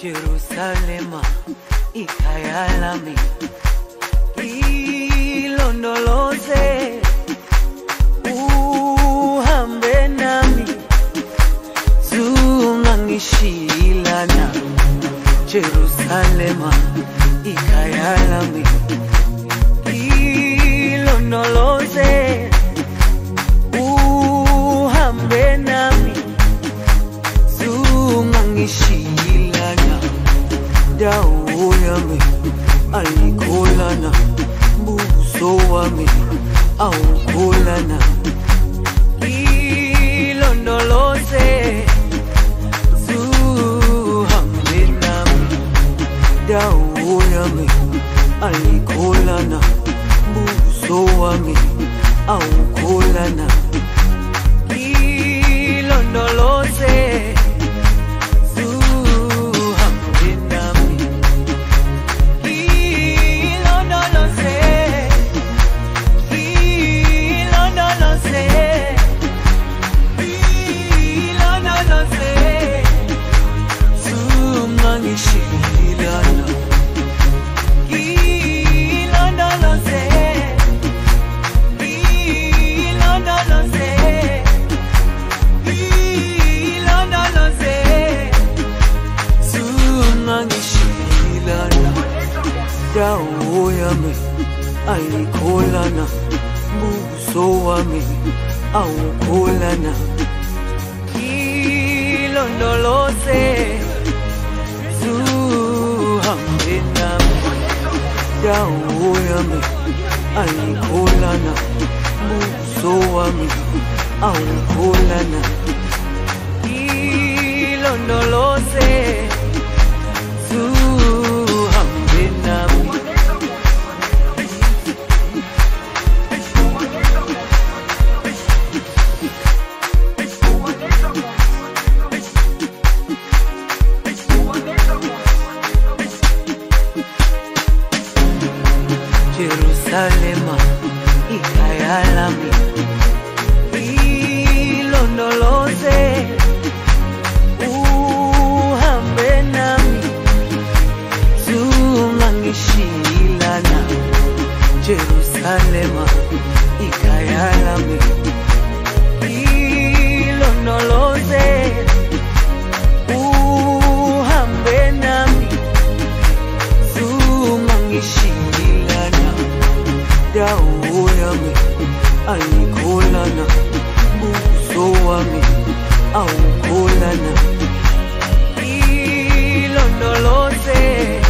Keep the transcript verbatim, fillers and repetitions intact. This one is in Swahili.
Jerusalema ikhaya lami, ilondoloze uhambe nami, zungangishilana. Jerusalema ikhaya lami, ilondoloze uhambe nami, zungangishilana. Dawo yami alikholana, buso wami awukholana. Ilondoloze zuhambe nami, dawo yami alikholana, buso wami awukholana. Ilondoloze dawo yami alikholana, buso wami awukholana. Ilondoloze zuhambe nami, dawo yami alikholana, buso wami awukholana. Ilondoloze zuhambe nami. Jerusalema ikhaya lami, ilondoloze uhambe nami, zungangishilana. Jerusalema ikhaya lami, ilondoloze uhambe nami, zungangishilana. Dawo yami alikholana, buso wami awukholana. Ilondoloze